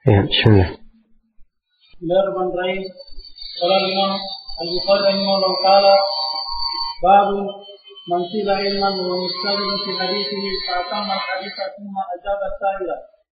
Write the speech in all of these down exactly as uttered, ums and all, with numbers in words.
Ya, bismillah. Bismillahirrahmanirrahim. Qala Imam Al-Bukhari rahimahullah ta'ala, babu man sila ilman wa mustajaba fi hadithihi fa atamma al-haditha thumma ajaba as-sa'ila.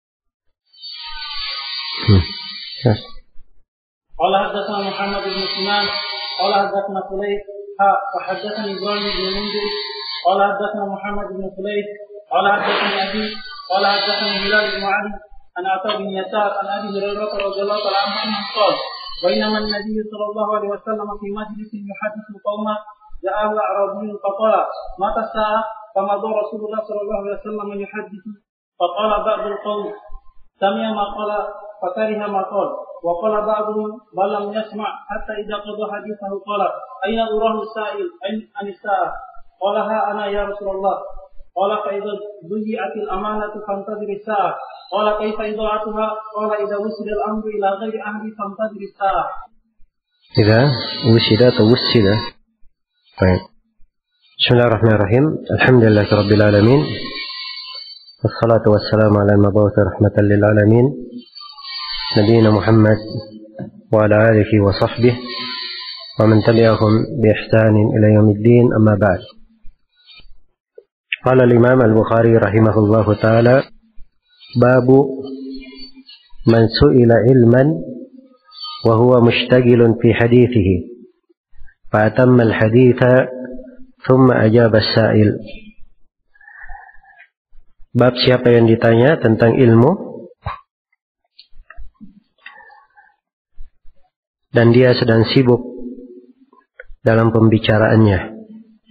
Hmm. Yes. Qala haddatsana Muhammad bin Sinan qala haddatsana Fulayh ha fa haddatsani Ibrahim bin Munzir qala haddatsana Muhammad bin Fulayh qala haddatsani Abi qala haddatsani Hilal bin Ali an Atha bin Yasar an Abi Hurairah radhiyallahu ta'ala anhu qala بينما النبي صلى الله عليه وسلم في مجلس يحدث قوما جاءه أعرابي فقال متى الساعة؟ فمضى رسول الله صلى الله عليه وسلم يحدث فقال بعض القوم سمع ما قال فكره ما قال وقال بعضهم بل لم يسمع حتى إذا قضى حديثه قال أين أراه السائل عن الساعة؟ قال ها أنا يا رسول الله. قال فإذا ضيعت الأمانة فانتظر الساعة. قال كيف إضاعتها؟ قال إذا وصل الأمر إلى غير أهله فانتظر الساعة. إذا وصل توصل. طيب. بسم الله الرحمن الرحيم. الحمد لله رب العالمين. والصلاة والسلام على المبعوث رحمة للعالمين نبينا محمد وعلى آله وصحبه ومن تبعهم بإحسان إلى يوم الدين. أما بعد. قال الإمام البخاري رحمه الله تعالى باب من سئل علما وهو مشتغل في حديثه فأتم الحديث ثم أجاب السائل. Bab siapa yang ditanya tentang ilmu dan dia sedang sibuk dalam pembicaraannya,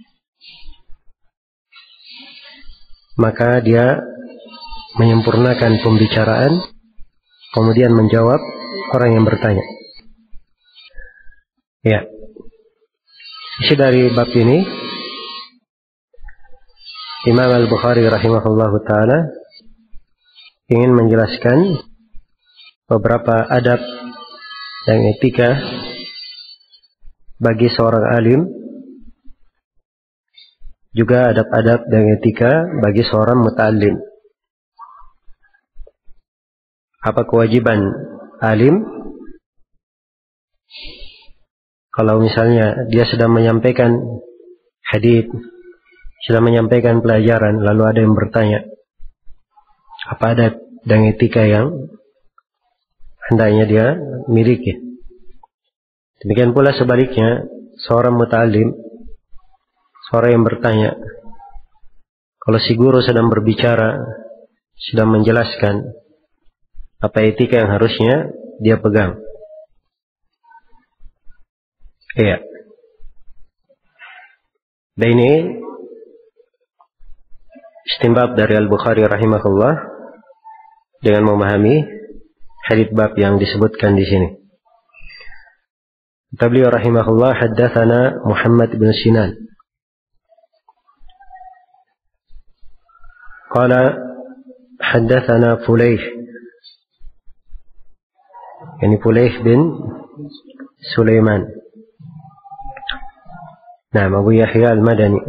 maka dia menyempurnakan pembicaraan, kemudian menjawab orang yang bertanya. Ya, isi dari bab ini, Imam Al-Bukhari rahimahullahu ta'ala ingin menjelaskan beberapa adab dan etika bagi seorang alim, juga adab-adab dan etika bagi seorang muta'allim. Apa kewajiban alim kalau misalnya dia sedang menyampaikan hadits, sedang menyampaikan pelajaran, lalu ada yang bertanya, apa adab dan etika yang hendaknya dia miliki. Demikian pula sebaliknya, seorang muta'allim, seorang yang bertanya, kalau si guru sedang berbicara, sedang menjelaskan apa etika yang harusnya dia pegang. Iya. Dan ini istinbab dari Al-Bukhari rahimahullah dengan memahami hadits bab yang disebutkan di sini. Beliau rahimahullah haddatsana Muhammad bin Sinan. Qala haddatsana Fulayh. Yani Fulayh bin Sulaiman. Nah, Abu Yahya Al-Madani.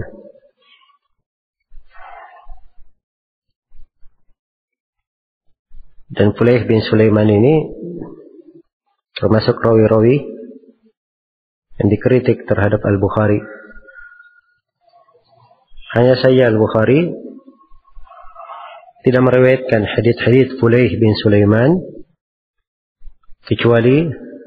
Dan Fulayh bin Sulaiman ini termasuk rawi-rawi yang dikritik terhadap Al-Bukhari. Hanya saja Al-Bukhari tidak meriwayatkan hadits-hadits Fulayh bin Sulaiman kecuali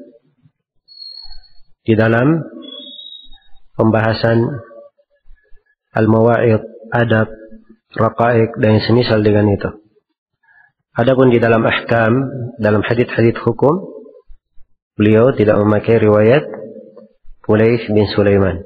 di dalam pembahasan al-mawa'id, adab, raqaiq dan semisal dengan itu. Adapun di dalam ahkam, dalam hadits-hadits hukum, beliau tidak memakai riwayat Fulayh bin Sulaiman.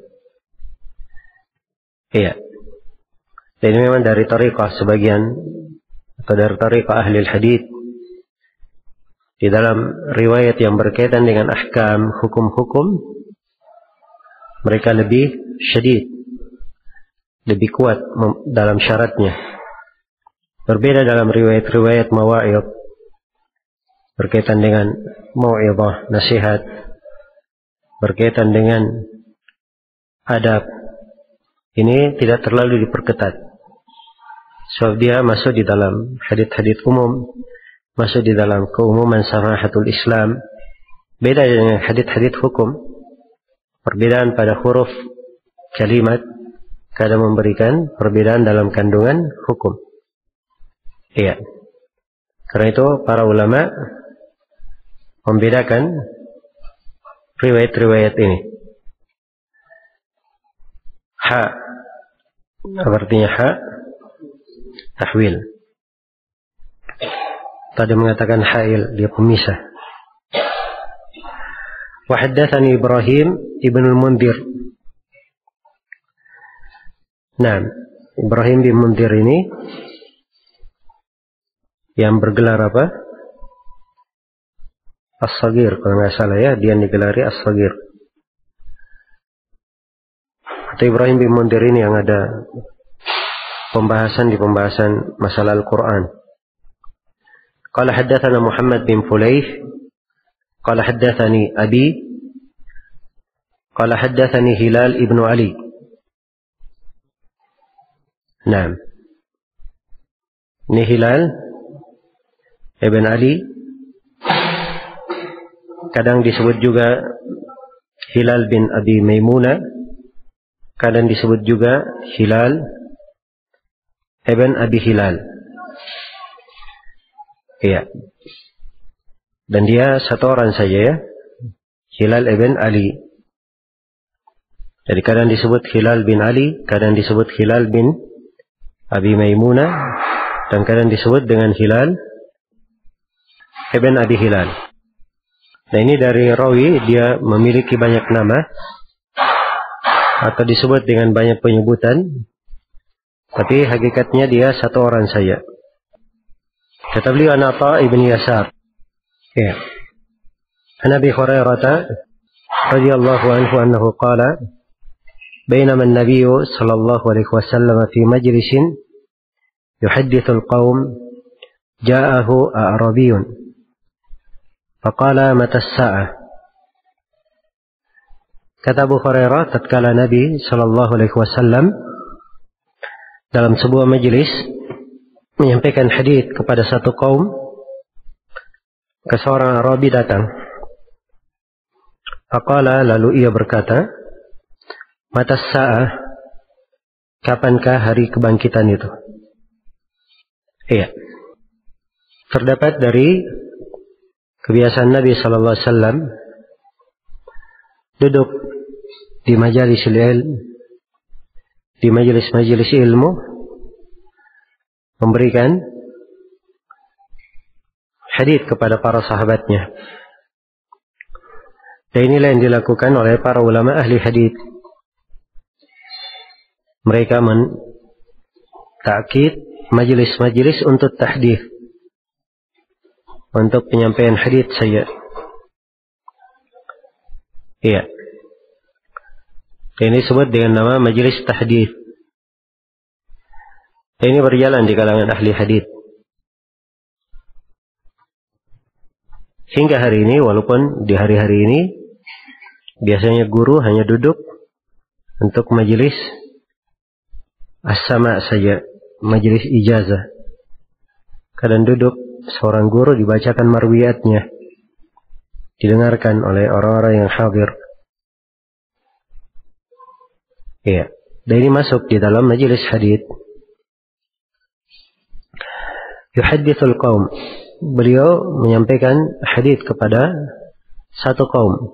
Iya. Dan ini memang dari tariqah sebagian, atau dari tariqah ahli hadits. Di dalam riwayat yang berkaitan dengan ahkam, hukum-hukum, mereka lebih syadid, lebih kuat dalam syaratnya. Berbeda dalam riwayat-riwayat mawa'id, berkaitan dengan mau'izah, nasihat, berkaitan dengan adab. Ini tidak terlalu diperketat, sebab dia masuk di dalam hadits-hadits umum, masuk di dalam keumuman samahatul Islam. Beda dengan hadits-hadits hukum. Perbedaan pada huruf kalimat kadang memberikan perbedaan dalam kandungan hukum. Iya. Karena itu para ulama membedakan riwayat-riwayat ini. Ha, apa artinya ha? Tahwil. Tadi mengatakan hail, dia pemisah. Wa haddatsani Ibrahim ibn al-Mundhir. Nah, Ibrahim bin Mundhir ini yang bergelar apa? As-Saghir, kalau nggak salah ya, dia digelari As-Saghir. Atau Ibrahim bin Mundhir ini yang ada pembahasan di pembahasan masalah Al-Quran. Qala haddatsana Muhammad bin Fulayh, qala haddatsani Abi, qala haddatsani Hilal ibnu Ali. Nah, ini Hilal ibn Ali, kadang disebut juga Hilal bin Abi Maimunah, kadang disebut juga Hilal ibn Abi Hilal. Iya. Dan dia satu orang saja ya, Hilal ibn Ali. Jadi kadang disebut Hilal bin Ali, kadang disebut Hilal bin Abi Maimunah, dan kadang disebut dengan Hilal ibn Abi Hilal. Nah, ini dari rawi, dia memiliki banyak nama atau disebut dengan banyak penyebutan, tapi hakikatnya dia satu orang saja. Kata beliau an Atha ibn Yasar. Ya. An Abi Hurairah radhiyallahu anhu annahu qala بينما النبي صلى الله عليه وسلم في مجلس يحدث القوم جاءه أعرابي فقال متى الساعة. Kata Abu Hurairah, tatkala Nabi sallallahu alaihi wasallam dalam sebuah majelis menyampaikan hadits kepada satu kaum, ke seorang Arabi datang. Faqala, lalu ia berkata, mata sa'ah, kapankah hari kebangkitan itu? Iya. Terdapat dari kebiasaan Nabi sallallahu alaihi wasallam duduk di majelis ilmu, di majelis-majelis ilmu, memberikan hadits kepada para sahabatnya. Dan inilah yang dilakukan oleh para ulama ahli hadits. Mereka men-ta'kid majelis-majelis untuk tahdits, untuk penyampaian hadits saja. Iya. Ini disebut dengan nama majelis tahdits. Ini berjalan di kalangan ahli hadits. Hingga hari ini, walaupun di hari-hari ini biasanya guru hanya duduk untuk majelis as-sama' saja, majelis ijazah. Kadang duduk seorang guru dibacakan marwiyatnya, didengarkan oleh orang-orang yang hadir. Ya, dan ini masuk di dalam majelis hadits. Yuhadditsul qaum, beliau menyampaikan hadits kepada satu kaum.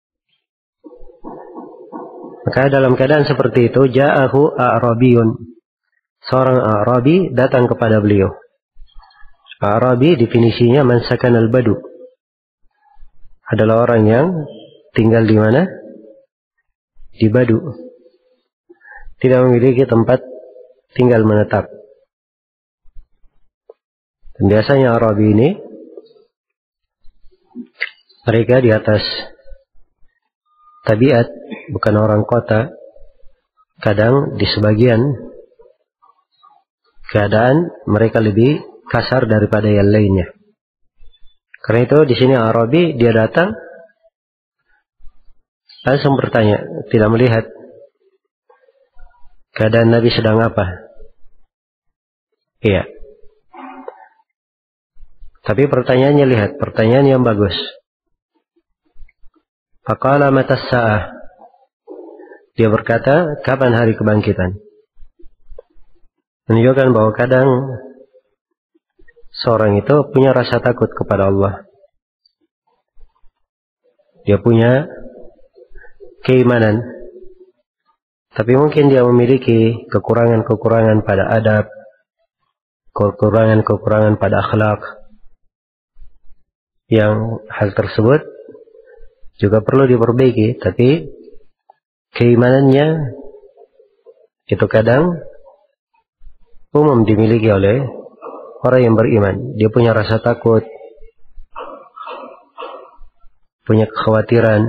Maka dalam keadaan seperti itu, ja'ahu a'rabiyun, seorang Arabi datang kepada beliau. Arabi definisinya man sakanal badu, adalah orang yang tinggal di mana? Di badu, tidak memiliki tempat tinggal menetap. Dan biasanya Arabi ini mereka di atas tabiat, bukan orang kota. Kadang di sebagian keadaan mereka lebih kasar daripada yang lainnya. Karena itu di sini Arabi dia datang langsung bertanya, tidak melihat keadaan Nabi sedang apa. Iya. Tapi pertanyaannya, lihat, pertanyaan yang bagus. Faqala mata as-sa'ah. Dia berkata, kapan hari kebangkitan? Menunjukkan bahwa kadang seorang itu punya rasa takut kepada Allah. Dia punya keimanan, tapi mungkin dia memiliki kekurangan-kekurangan pada adab, kekurangan-kekurangan pada akhlak, yang hal tersebut juga perlu diperbaiki. Tapi keimanannya itu kadang umum dimiliki oleh orang yang beriman. Dia punya rasa takut, punya kekhawatiran.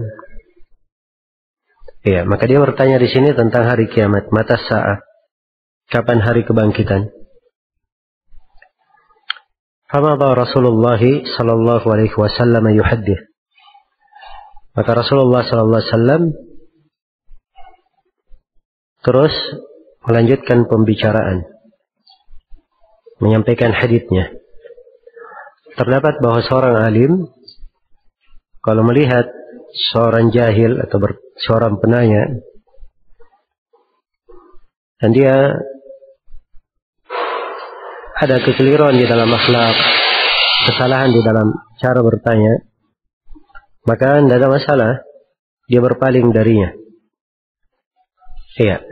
Ya, maka dia bertanya di sini tentang hari kiamat, mata saat, kapan hari kebangkitan. Famada Rasulullah sallallahu alaihi wasallam yuhaddits. Maka Rasulullah sallallahu alaihi wasallam terus melanjutkan pembicaraan, menyampaikan haditsnya. Terdapat bahwa seorang alim kalau melihat seorang jahil atau ber, seorang penanya dan dia ada kekeliruan di dalam akhlak, kesalahan di dalam cara bertanya, maka tidak ada masalah dia berpaling darinya. Iya.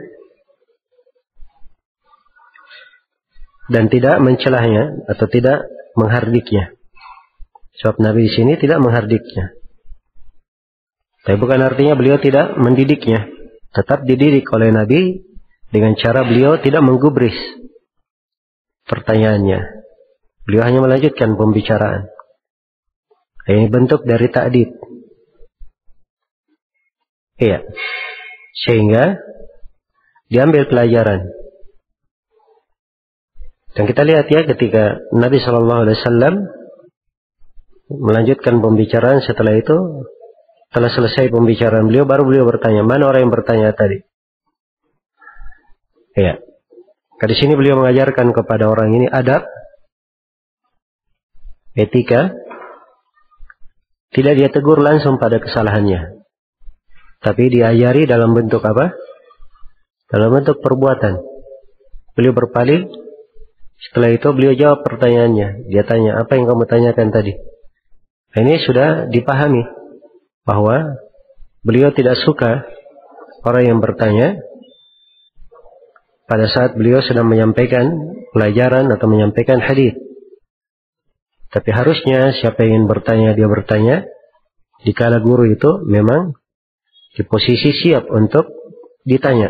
Dan tidak mencelahnya atau tidak menghardiknya. Sebab Nabi di sini tidak menghardiknya. Tapi bukan artinya beliau tidak mendidiknya. Tetap dididik oleh Nabi dengan cara beliau tidak menggubris pertanyaannya. Beliau hanya melanjutkan pembicaraan. Ini bentuk dari ta'dib. Iya. Sehingga diambil pelajaran. Dan kita lihat ya, ketika Nabi shallallahu alaihi wasallam melanjutkan pembicaraan, setelah itu telah selesai pembicaraan beliau, baru beliau bertanya, mana orang yang bertanya tadi? Ya, di sini beliau mengajarkan kepada orang ini adab, etika. Tidak dia tegur langsung pada kesalahannya, tapi diajari dalam bentuk apa? Dalam bentuk perbuatan. Beliau berpaling. Setelah itu beliau jawab pertanyaannya. Dia tanya, apa yang kamu tanyakan tadi? Nah, ini sudah dipahami bahwa beliau tidak suka orang yang bertanya pada saat beliau sedang menyampaikan pelajaran atau menyampaikan hadis. Tapi harusnya siapa yang ingin bertanya, dia bertanya dikala guru itu memang di posisi siap untuk ditanya.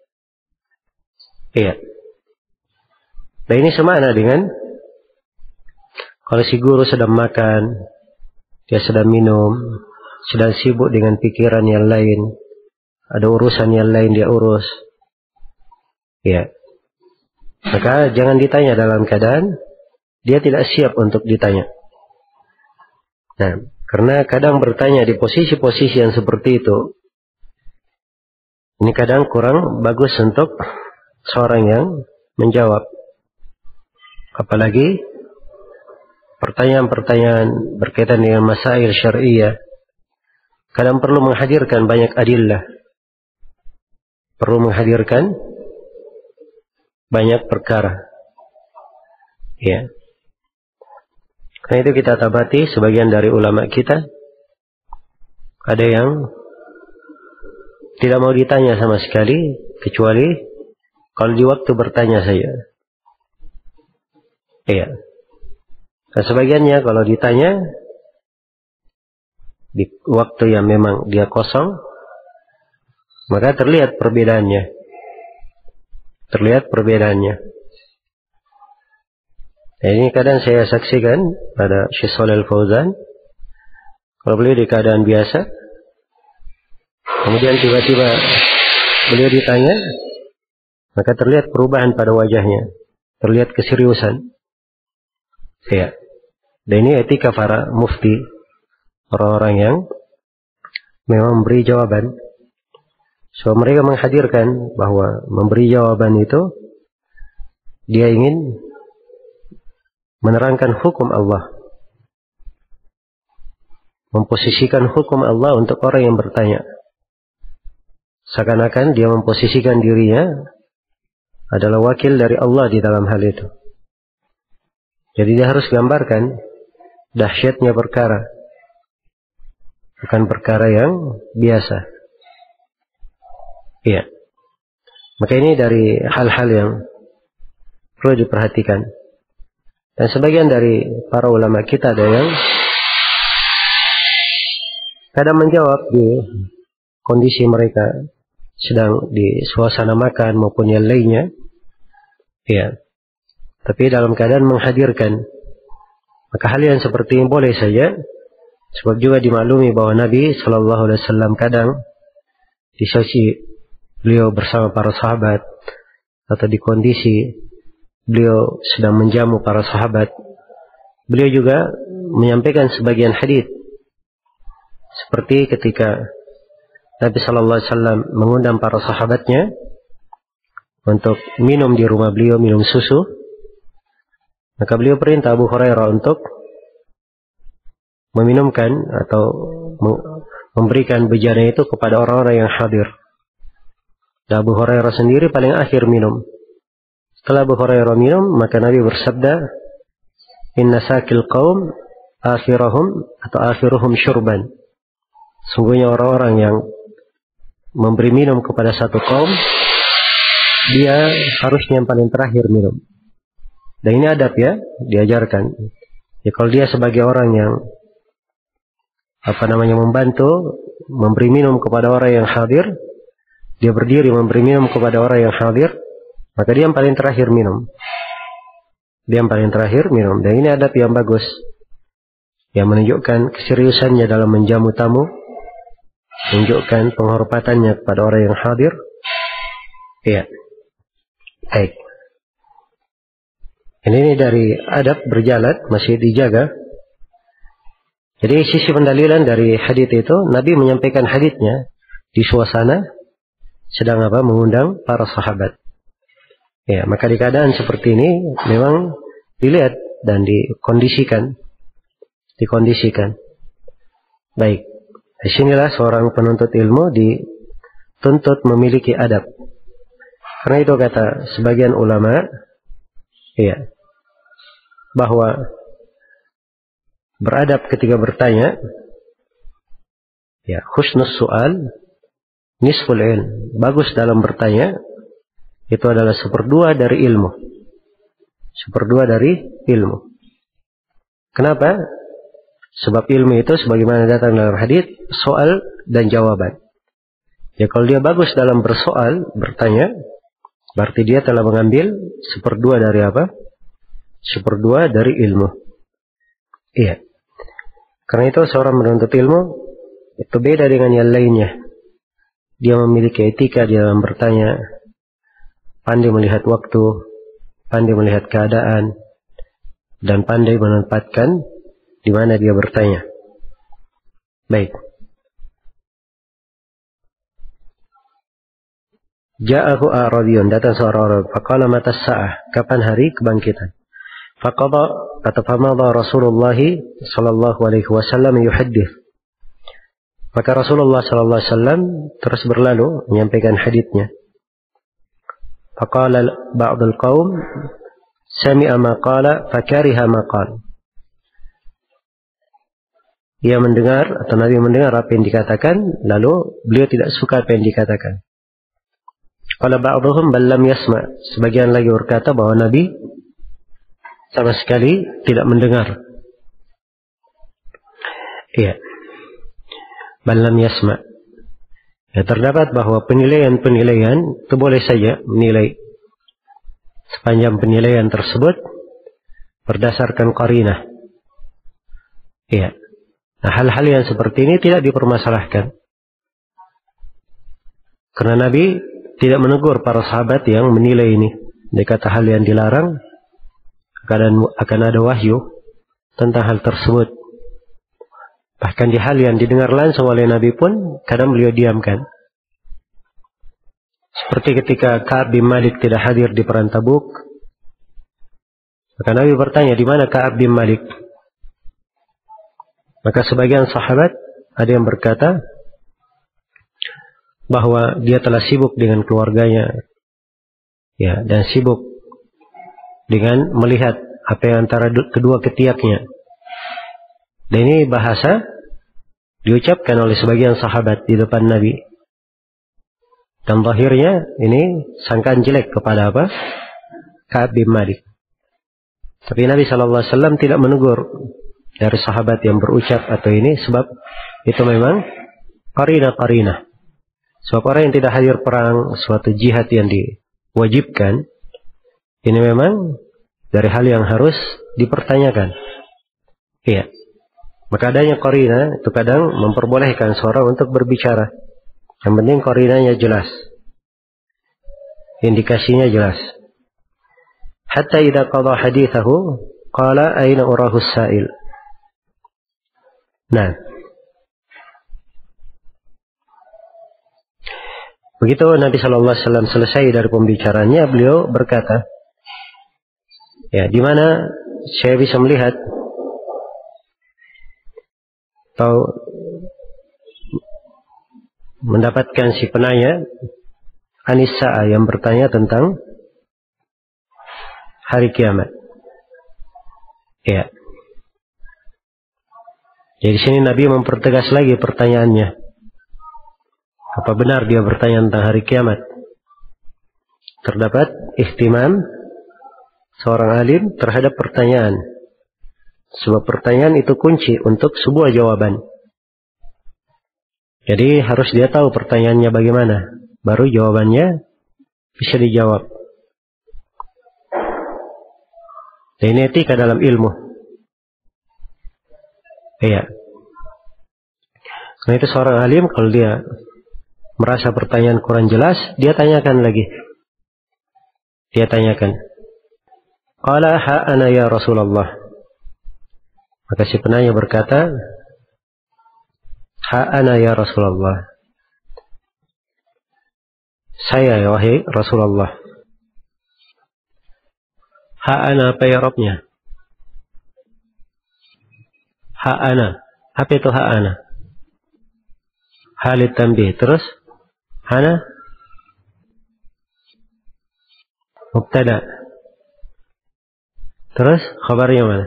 Iya. Nah, ini semakna dengan kalau si guru sedang makan, dia sedang minum, sedang sibuk dengan pikiran yang lain, ada urusan yang lain dia urus. Ya. Maka jangan ditanya dalam keadaan dia tidak siap untuk ditanya. Nah, karena kadang bertanya di posisi-posisi yang seperti itu, ini kadang kurang bagus untuk seorang yang menjawab. Apalagi pertanyaan-pertanyaan berkaitan dengan masail syariah, kadang perlu menghadirkan banyak adillah, perlu menghadirkan banyak perkara. Ya. Karena itu kita tabati sebagian dari ulama kita, ada yang tidak mau ditanya sama sekali, kecuali kalau di waktu bertanya saja. Iya. Nah, sebagiannya kalau ditanya di waktu yang memang dia kosong, maka terlihat perbedaannya. Terlihat perbedaannya. Nah, ini kadang saya saksikan pada Syekh Shalih Al-Fauzan, kalau beliau di keadaan biasa, kemudian tiba-tiba beliau ditanya, maka terlihat perubahan pada wajahnya, terlihat keseriusan. Ya. Dan ini etika para mufti, orang-orang yang memang memberi jawaban. So mereka menghadirkan bahwa memberi jawaban itu dia ingin menerangkan hukum Allah, memposisikan hukum Allah untuk orang yang bertanya. Seakan-akan dia memposisikan dirinya adalah wakil dari Allah di dalam hal itu. Jadi dia harus gambarkan dahsyatnya perkara, bukan perkara yang biasa. Iya. Maka ini dari hal-hal yang perlu diperhatikan. Dan sebagian dari para ulama kita ada yang kadang menjawab di kondisi mereka sedang di suasana makan maupun yang lainnya. Ya. Tapi dalam keadaan menghadirkan. Maka hal yang seperti ini boleh saja. Sebab juga dimaklumi bahwa Nabi Shallallahu Alaihi Wasallam kadang di sisi beliau bersama para sahabat atau di kondisi beliau sedang menjamu para sahabat, beliau juga menyampaikan sebagian hadis. Seperti ketika Nabi Shallallahu Alaihi Wasallam mengundang para sahabatnya untuk minum di rumah beliau, minum susu, maka beliau perintah Abu Hurairah untuk meminumkan atau memberikan bejana itu kepada orang-orang yang hadir. Dan Abu Hurairah sendiri paling akhir minum. Setelah Abu Hurairah minum, maka Nabi bersabda, Inna sakil qaum akhirahum atau akhiruhum syurban. Sungguhnya orang-orang yang memberi minum kepada satu kaum, dia harusnya yang paling terakhir minum. Dan ini adab ya, diajarkan. Ya, kalau dia sebagai orang yang apa namanya membantu, memberi minum kepada orang yang hadir, dia berdiri memberi minum kepada orang yang hadir, maka dia yang paling terakhir minum. Dia yang paling terakhir minum. Dan ini adab yang bagus, yang menunjukkan keseriusannya dalam menjamu tamu, menunjukkan penghormatannya kepada orang yang hadir. Iya. Baik. Ini, ini dari adab berjalan masih dijaga. Jadi sisi pendalilan dari hadits itu, Nabi menyampaikan haditsnya di suasana sedang apa? Mengundang para sahabat. Ya, maka di keadaan seperti ini memang dilihat dan dikondisikan, dikondisikan. Baik. Di sinilah seorang penuntut ilmu dituntut memiliki adab. Karena itu kata sebagian ulama, ya, bahwa beradab ketika bertanya, ya, husnus su'al nisful ilm. Bagus dalam bertanya itu adalah seperdua dari ilmu. Seperdua dari ilmu. Kenapa? Sebab ilmu itu sebagaimana datang dalam hadis, soal dan jawaban. Ya, kalau dia bagus dalam bersoal, bertanya, berarti dia telah mengambil seperdua dari apa? Seperdua dari ilmu. Iya. Karena itu seorang menuntut ilmu itu beda dengan yang lainnya. Dia memiliki etika di dalam bertanya, pandai melihat waktu, pandai melihat keadaan, dan pandai menempatkan di mana dia bertanya. Baik. Ja'ahu a'radiyun, datang seorang orang, faqala mata sa'ah, kapan hari kebangkitan? Faqala, kata famada Rasulullah sallallahu alaihi wasallam yuhaddits. Maka Rasulullah sallallahu alaihi wasallam terus berlalu menyampaikan haditsnya. Faqala ba'dul qaum sami'a ma qala fakariha ma qala. Ia mendengar atau Nabi mendengar apa yang dikatakan, lalu beliau tidak suka apa yang dikatakan. Qala ba'dhum bal lam yasma'. Sebagian lagi berkata bahwa Nabi sama sekali tidak mendengar. Iya. Balam yasma. Ya, terdapat bahwa penilaian-penilaian itu boleh saja menilai sepanjang penilaian tersebut berdasarkan qarinah. Iya. Nah, hal-hal yang seperti ini tidak dipermasalahkan. Karena Nabi tidak menegur para sahabat yang menilai ini. Dia kata hal yang dilarang akan akan ada wahyu tentang hal tersebut. Bahkan di hal yang didengar langsung oleh Nabi pun kadang beliau diamkan. Seperti ketika Ka'ab bin Malik tidak hadir di perang Tabuk, maka Nabi bertanya, di mana Ka'ab bin Malik? Maka sebagian sahabat ada yang berkata bahwa dia telah sibuk dengan keluarganya, ya, dan sibuk dengan melihat apa yang antara kedua ketiaknya. Dan ini bahasa diucapkan oleh sebagian sahabat di depan Nabi. Dan zahirnya ini sangkaan jelek kepada apa? Ka'ab bin Malik. Tapi Nabi shallallahu alaihi wasallam tidak menegur dari sahabat yang berucap atau ini, sebab itu memang qarinah-qarinah. Sebab orang yang tidak hadir perang, suatu jihad yang diwajibkan, ini memang dari hal yang harus dipertanyakan. Iya. Maka adanya qarinah itu kadang memperbolehkan seorang untuk berbicara. Yang penting qarinahnya jelas, indikasinya jelas. Hatta idza qada hadithahu qala aina urahu as-sa'il. Nah, begitu Nabi Shallallahu Alaihi Wasallam selesai dari pembicaraannya, beliau berkata, ya, di mana saya bisa melihat atau mendapatkan si penanya Anissa yang bertanya tentang hari kiamat. Ya. Jadi di sini Nabi mempertegas lagi pertanyaannya. Apa benar dia bertanya tentang hari kiamat? Terdapat ihtimam seorang alim terhadap pertanyaan. Sebab pertanyaan itu kunci untuk sebuah jawaban. Jadi harus dia tahu pertanyaannya bagaimana, baru jawabannya bisa dijawab. Dan ini etika dalam ilmu. Iya. Karena itu seorang alim kalau dia merasa pertanyaan kurang jelas, dia tanyakan lagi. Dia tanyakan. Qala ha ana ya Rasulullah. Maka si penanya berkata, ha ana ya Rasulullah. Saya ya wahai Rasulullah. Ha ana apa ya Rabbnya? Ha ana. Apa itu ha ana? Halit tanbih. Terus hana mubtada. Terus khabarnya mana?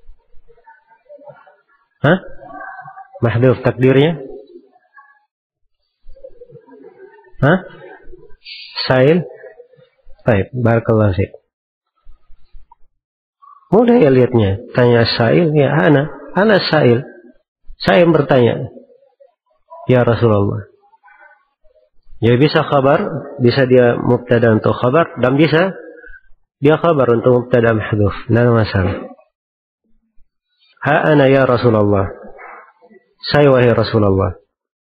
Hah? Mahdhuf takdirnya? Hah? Sa'il? Baik, barakallahu fiik. Mudah ya lihatnya. Tanya sa'il, ya ana. Ana sa'il. Saya yang bertanya. Ya Rasulullah. Jadi bisa khabar, bisa dia mubtada untuk khabar, dan bisa dia khabar untuk mubtada mahdhuf. Tidak ada masalah. Ha ana ya Rasulullah. Saya wahai Rasulullah.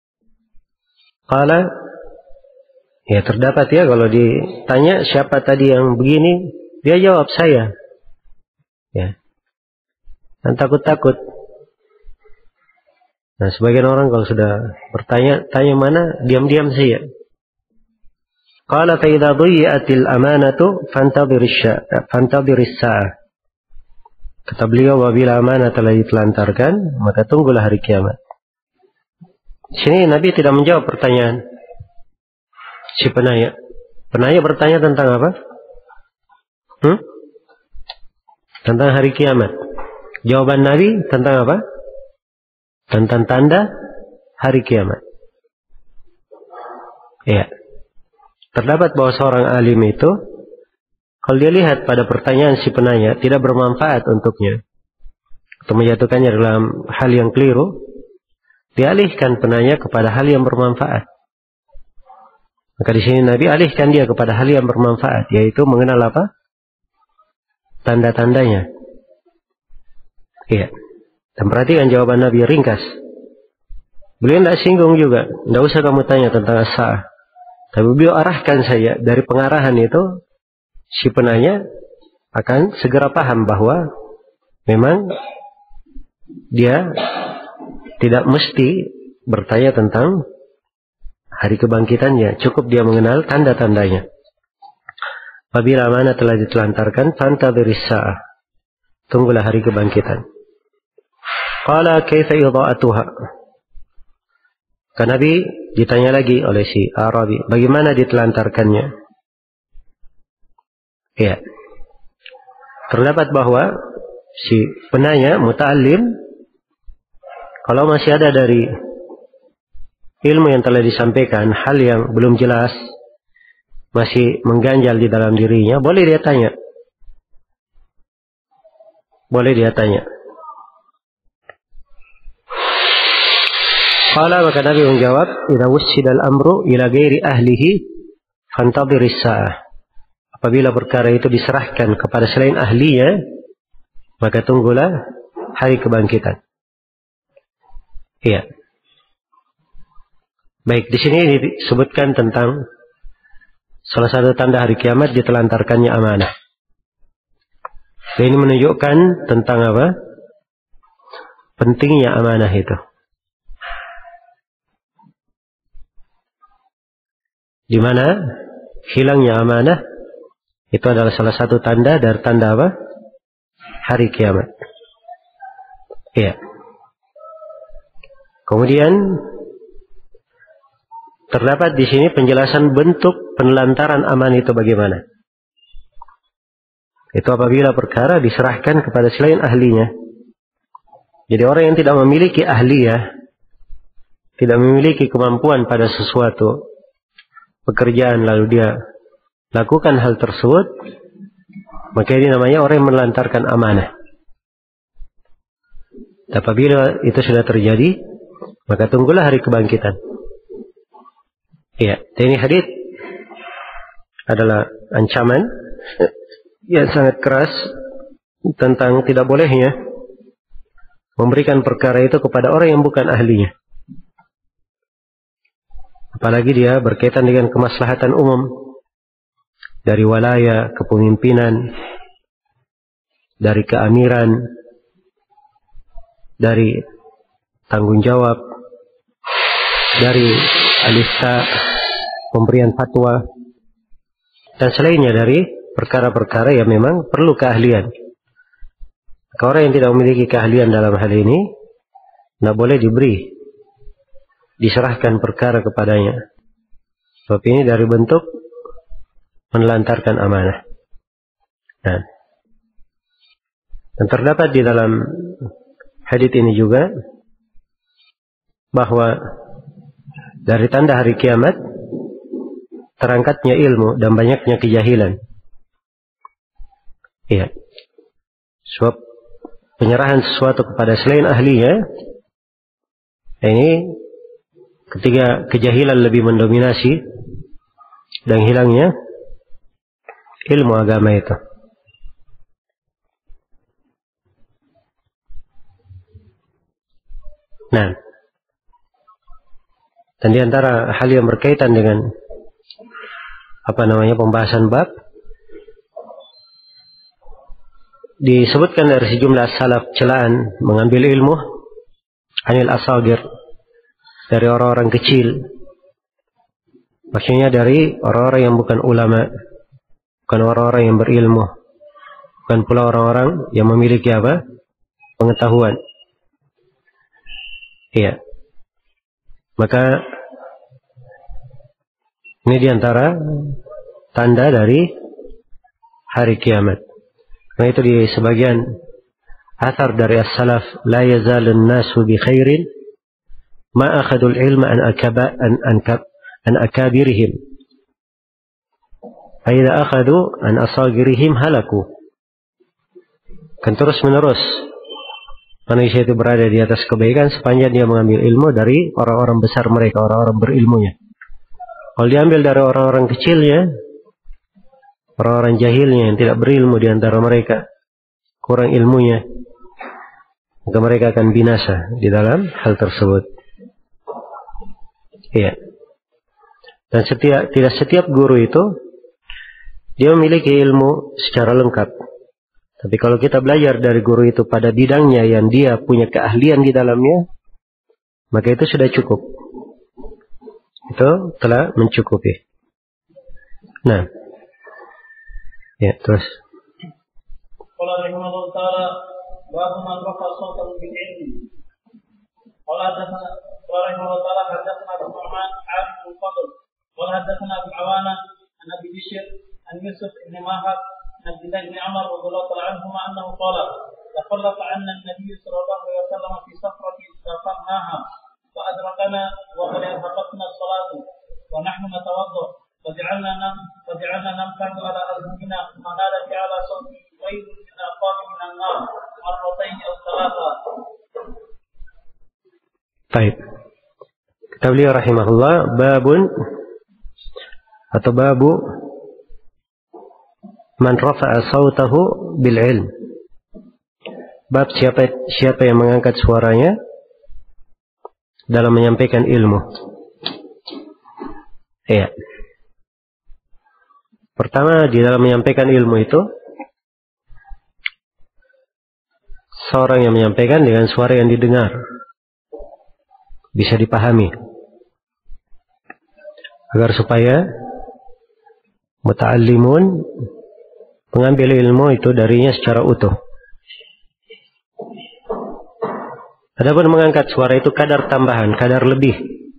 Qala, ya terdapat ya kalau ditanya siapa tadi yang begini, dia jawab saya. Ya. Dan takut-takut. Nah, sebagian orang kalau sudah bertanya, tanya mana, diam-diam saja. Qala fa idza dhiyatil amanatu fantadhiris sa'ah. Kata beliau, apabila amanah telah ditelantarkan, maka tunggulah hari kiamat. Di sini Nabi tidak menjawab pertanyaan si penanya. Penanya bertanya tentang apa? Hmm? Tentang hari kiamat. Jawaban Nabi tentang apa? Tentang tanda hari kiamat. Ya. Terdapat bahwa seorang alim itu, kalau dia lihat pada pertanyaan si penanya tidak bermanfaat untuknya, atau menjatuhkannya dalam hal yang keliru, dialihkan penanya kepada hal yang bermanfaat. Maka di sini Nabi alihkan dia kepada hal yang bermanfaat, yaitu mengenal apa? Tanda-tandanya. Iya. Dan perhatikan jawaban Nabi ringkas. Beliau tidak singgung juga. Tidak usah kamu tanya tentang as-sa'ah. Tapi beliau arahkan saya. Dari pengarahan itu, si penanya akan segera paham bahwa memang dia tidak mesti bertanya tentang hari kebangkitannya. Cukup dia mengenal tanda-tandanya. Apabila amanah telah ditelantarkan, fantadhiris sa'ah. Tunggulah hari kebangkitan. Qala kaifa idha'atuha? Karena Nabi ditanya lagi oleh si Arabi, bagaimana ditelantarkannya? Ya. Terdapat bahwa si penanya, muta'allim, kalau masih ada dari ilmu yang telah disampaikan, hal yang belum jelas, masih mengganjal di dalam dirinya, boleh dia tanya. Boleh dia tanya. Qala, maka Nabi menjawab, idza wussida al-amru ila ghairi ahlihi fantadhir as-sa'ah. Apabila perkara itu diserahkan kepada selain ahlinya, maka tunggulah hari kebangkitan. Iya. Baik, di sini disebutkan tentang salah satu tanda hari kiamat, ditelantarkannya amanah. Dan ini menunjukkan tentang apa? Pentingnya amanah itu. Di mana hilangnya amanah itu adalah salah satu tanda dari tanda apa? Hari kiamat. Iya. Kemudian terdapat di sini penjelasan bentuk penelantaran amanah itu bagaimana. Itu apabila perkara diserahkan kepada selain ahlinya. Jadi orang yang tidak memiliki ahliyah, tidak memiliki kemampuan pada sesuatu pekerjaan, lalu dia lakukan hal tersebut, maka ini namanya orang yang menelantarkan amanah. Apabila itu sudah terjadi, maka tunggulah hari kebangkitan. Iya, ini hadits adalah ancaman yang sangat keras tentang tidak bolehnya memberikan perkara itu kepada orang yang bukan ahlinya. Apalagi dia berkaitan dengan kemaslahatan umum, dari walaya, kepemimpinan, dari keamiran, dari tanggung jawab, dari alifta, pemberian fatwa, dan selainnya dari perkara-perkara yang memang perlu keahlian. Orang yang tidak memiliki keahlian dalam hal ini, tidak boleh diberi, diserahkan perkara kepadanya. Sebab ini dari bentuk menelantarkan amanah. Nah, dan terdapat di dalam hadits ini juga bahwa dari tanda hari kiamat terangkatnya ilmu dan banyaknya kejahilan. Iya. Sebab penyerahan sesuatu kepada selain ahlinya, ini ketika kejahilan lebih mendominasi dan hilangnya ilmu agama itu. Nah, dan di antara hal yang berkaitan dengan apa namanya pembahasan bab, disebutkan dari sejumlah salaf celaan mengambil ilmu anil asagir, dari orang-orang kecil, maksudnya dari orang-orang yang bukan ulama, bukan orang-orang yang berilmu, bukan pula orang-orang yang memiliki apa? Pengetahuan. Iya. Maka ini diantara tanda dari hari kiamat. Nah, itu di sebagian athar dari as-salaf, la yazalun nasu bi khairin ma akhadul ilma an akaba an ankab an akabirihim. Aidha akhadu an asagirihim halaku. Kan terus menerus manusia itu berada di atas kebaikan sepanjang dia mengambil ilmu dari orang-orang besar mereka, orang-orang berilmunya. Kalau diambil dari orang-orang kecilnya, orang-orang jahilnya yang tidak berilmu di antara mereka, kurang ilmunya, maka mereka akan binasa di dalam hal tersebut. Iya. Dan setiap, tidak setiap guru itu dia memiliki ilmu secara lengkap. Tapi kalau kita belajar dari guru itu pada bidangnya yang dia punya keahlian di dalamnya, maka itu sudah cukup. Itu telah mencukupi. Nah, ya terus. Qala rahimahullah ta'ala باب من رفع صوته بالعلم. قال حدثنا رحمه الله تعالى حدثنا ابو النعمان عارف الفضل قال حدثنا ابو عوانه عن ابي بشر عن يوسف بن ماهر عن عبد الله بن عمر رضي الله تعالى عنهما انه قال تخلف عنا النبي صلى الله عليه وسلم في سفره سافرناها وادركنا وقد ارهقتنا الصلاه ونحن نتوضا فجعلنا نم فجعلنا نمسح على ارجلنا فنادت على صوت غير من اقام من النار مرتين او ثلاثه. Baik. Kata beliau rahimahullah, babun atau babu man rafa'a sautahu bil ilm. Bab siapa siapa yang mengangkat suaranya dalam menyampaikan ilmu. Iya. Pertama, di dalam menyampaikan ilmu itu seorang yang menyampaikan dengan suara yang didengar, bisa dipahami, agar supaya muta'allimun mengambil ilmu itu darinya secara utuh. Adapun mengangkat suara itu kadar tambahan, kadar lebih.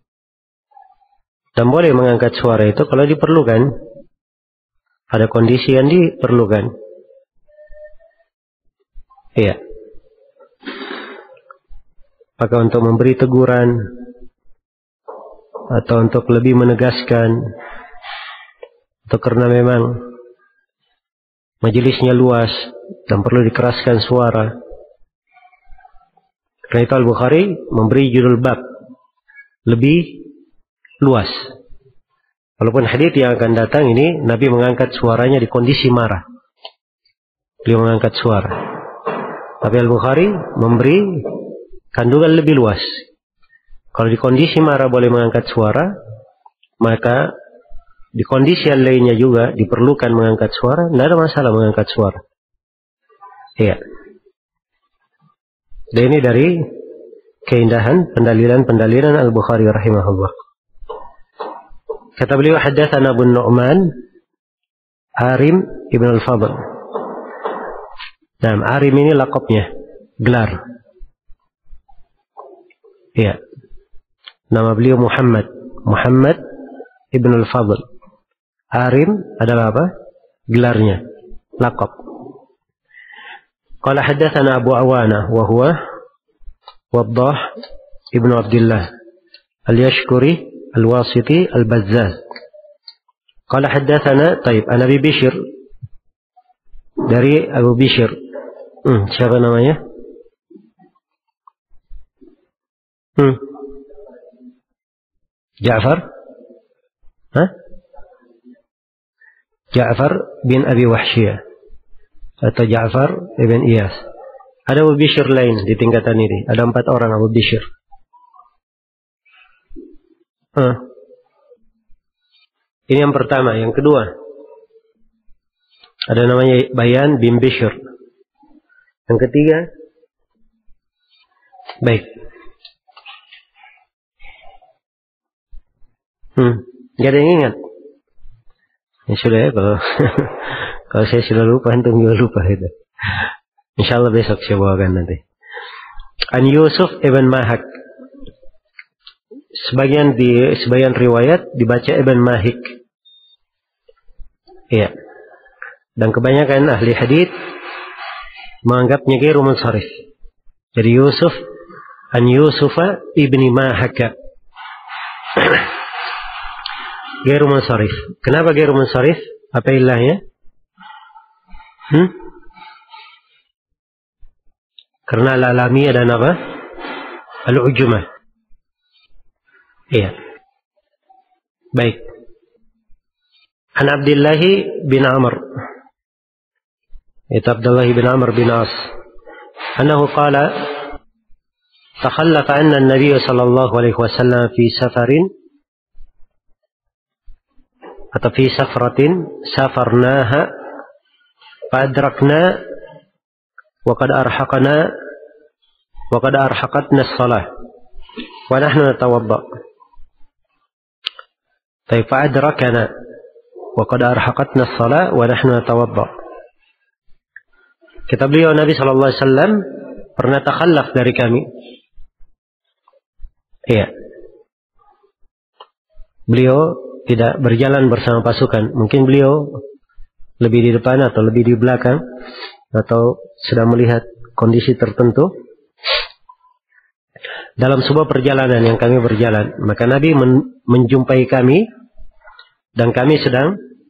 Dan boleh mengangkat suara itu kalau diperlukan, pada kondisi yang diperlukan. Iya. Apakah untuk memberi teguran atau untuk lebih menegaskan, atau karena memang majelisnya luas dan perlu dikeraskan suara. Karena itu Al-Bukhari memberi judul bab lebih luas. Walaupun hadits yang akan datang ini Nabi mengangkat suaranya di kondisi marah, beliau mengangkat suara. Tapi Al-Bukhari memberi kandungan lebih luas. Kalau di kondisi marah boleh mengangkat suara, maka di kondisi yang lainnya juga diperlukan mengangkat suara, tidak ada masalah mengangkat suara. Iya. Dan ini dari keindahan pendalilan-pendalilan Al-Bukhari rahimahullah. Kata beliau, haddatsana Abu Nu'man Arim ibn al-Fadl. Nah, Arim ini laqabnya, gelar. Iya. Nama beliau Muhammad. Muhammad ibn al-Fadl. Arim adalah apa? Gelarnya. Laqab. Qala haddatsana Abu Awana wa huwa Waddah ibn Abdullah al-Yashkuri al-Wasiti al-Bazzaz. Qala haddatsana, taib, an Abi Bishr, dari Abu Bishr. Hmm, siapa namanya? Hmm. Ja'far? Hah? Ja'far bin Abi Wahsyiyah atau Ja'far ibn Iyas. Ada Abu Bishr lain di tingkatan ini. Ada empat orang Abu Bishr. Huh. Ini yang pertama. Yang kedua, ada namanya Bayan bin Bishr. Yang ketiga, baik. Hmm, gak ada yang ingat. Ya sudah ya, kalau kalau saya sudah lupa, antum juga lupa itu. Insyaallah besok saya bawakan nanti. An Yusuf ibn Mahak. Sebagian di sebagian riwayat dibaca ibn Mahik. Iya. Dan kebanyakan ahli hadits menganggapnya ghairu munsharif. Jadi Yusuf an Yusufa ibni Mahaka. Ghairu munsharif. Kenapa ghairu munsharif? Apa ilahnya? Hmm? Karena al-alamiyah dan apa? Al-ujumah. Iya. Baik. An Abdullah bin Amr. Itu Abdullah bin Amr bin As. Annahu qala takhallafa anna an-nabiy sallallahu alaihi wasallam fi safarin atau fi safratin safarnaha fadrakna wa qad arhaqna wa qad arhaqatna as-salah wa nahnu natawadda. Fa adrakana wa qad arhaqatna as-salah wa nahnu natawadda. Kata beliau, Nabi sallallahu alaihi wasallam pernah takhallaf dari kami. Iya. Beliau tidak berjalan bersama pasukan. Mungkin beliau lebih di depan atau lebih di belakang, atau sedang melihat kondisi tertentu dalam sebuah perjalanan yang kami berjalan. Maka Nabi men menjumpai kami dan kami sedang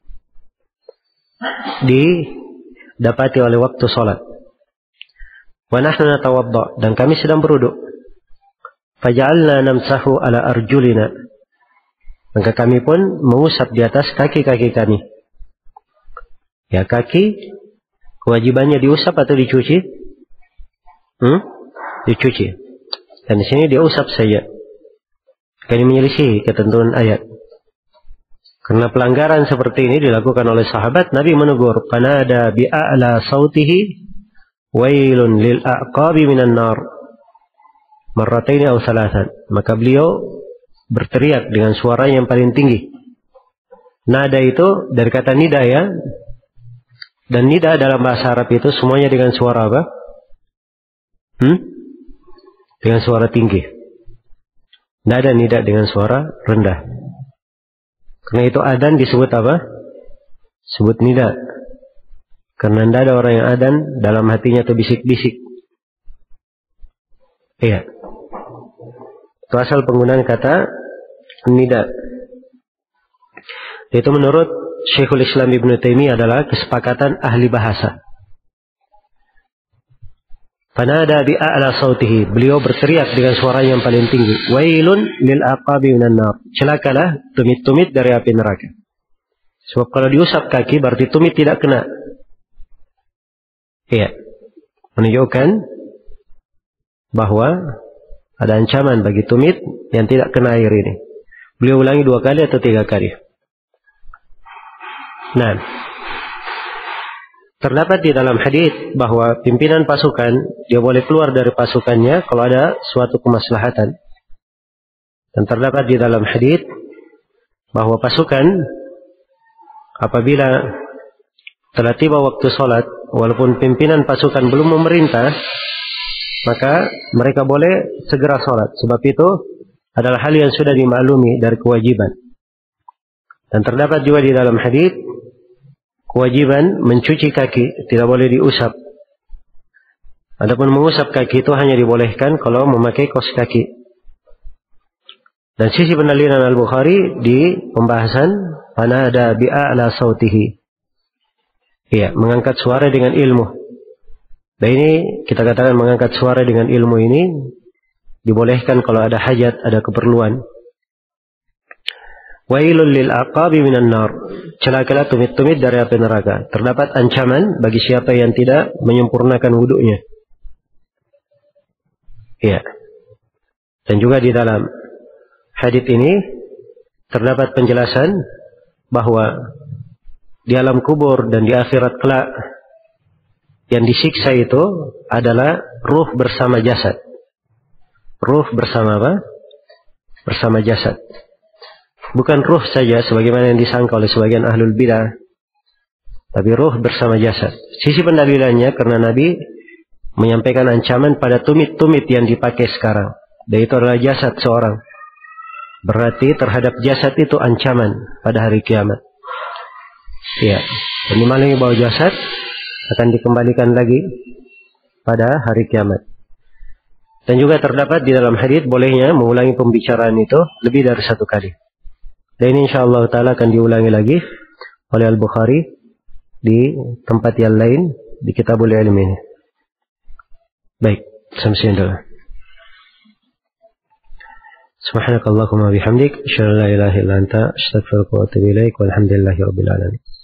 didapati oleh waktu sholat. Wa nahnu natawadda, dan kami sedang berwudu. Faja'alna namsahu ala arjulina, maka kami pun mengusap di atas kaki-kaki kami. Ya, kaki kewajibannya diusap atau dicuci? Hmm? Dicuci. Dan di sini diusap saja. Kami menyelisih ketentuan ayat. Karena pelanggaran seperti ini dilakukan oleh sahabat, Nabi menegur, "Fanada bi'a'la sautihi wailun lil a'qabi minan nar." Marrataini aw thalathan. Maka beliau berteriak dengan suara yang paling tinggi. Nada itu dari kata nida, ya. Dan nida dalam bahasa Arab itu semuanya dengan suara apa? Hmm? Dengan suara tinggi. Tidak ada nida dengan suara rendah. Karena itu adzan disebut apa? Sebut nida. Karena tidak ada orang yang adzan dalam hatinya itu bisik-bisik. Iya. Itu asal penggunaan kata nida. Itu menurut Syekhul Islam Ibnu Taimiyah adalah kesepakatan ahli bahasa. Fanada bi'a'la sautihi, beliau berteriak dengan suara yang paling tinggi. Wailun lil aqabi minan nar. Celakalah tumit-tumit dari api neraka. Sebab kalau diusap kaki berarti tumit tidak kena. Iya. Menunjukkan bahwa ada ancaman bagi tumit yang tidak kena air ini. Beliau ulangi dua kali atau tiga kali. Nah, terdapat di dalam hadis bahwa pimpinan pasukan dia boleh keluar dari pasukannya kalau ada suatu kemaslahatan. Dan terdapat di dalam hadis bahwa pasukan apabila telah tiba waktu sholat, walaupun pimpinan pasukan belum memerintah, maka mereka boleh segera sholat. Sebab itu adalah hal yang sudah dimaklumi dari kewajiban. Dan terdapat juga di dalam hadis kewajiban mencuci kaki, tidak boleh diusap. Adapun mengusap kaki itu hanya dibolehkan kalau memakai kaos kaki. Dan sisi pendalilan Al-Bukhari di pembahasan fanada bi'a'la sautihi. Iya, mengangkat suara dengan ilmu. Dan ini kita katakan mengangkat suara dengan ilmu ini dibolehkan kalau ada hajat, ada keperluan. Wailul lil aqabi minan nar. Celakalah tumit-tumit dari api neraka. Terdapat ancaman bagi siapa yang tidak menyempurnakan wudunya. Iya. Dan juga di dalam hadits ini terdapat penjelasan bahwa di alam kubur dan di akhirat kelak yang disiksa itu adalah ruh bersama jasad. Ruh bersama apa? Bersama jasad. Bukan ruh saja sebagaimana yang disangka oleh sebagian ahlul bidah, tapi ruh bersama jasad. Sisi pendalilannya karena Nabi menyampaikan ancaman pada tumit-tumit yang dipakai sekarang. Dan itu adalah jasad seorang. Berarti terhadap jasad itu ancaman pada hari kiamat. Ya, dan dimaklumi bahwa jasad akan dikembalikan lagi pada hari kiamat. Dan juga terdapat di dalam hadis bolehnya mengulangi pembicaraan itu lebih dari satu kali. Dan ini insyaallah ta'ala akan diulangi lagi oleh Al-Bukhari di tempat yang lain di Kitabul Ilm ini. Baik, sampai sini dulu. Subhanakallahumma bihamdik, asyhadu an la ilaha illa anta, astaghfiruka wa atubu ilaik, walhamdulillahi rabbil alamin.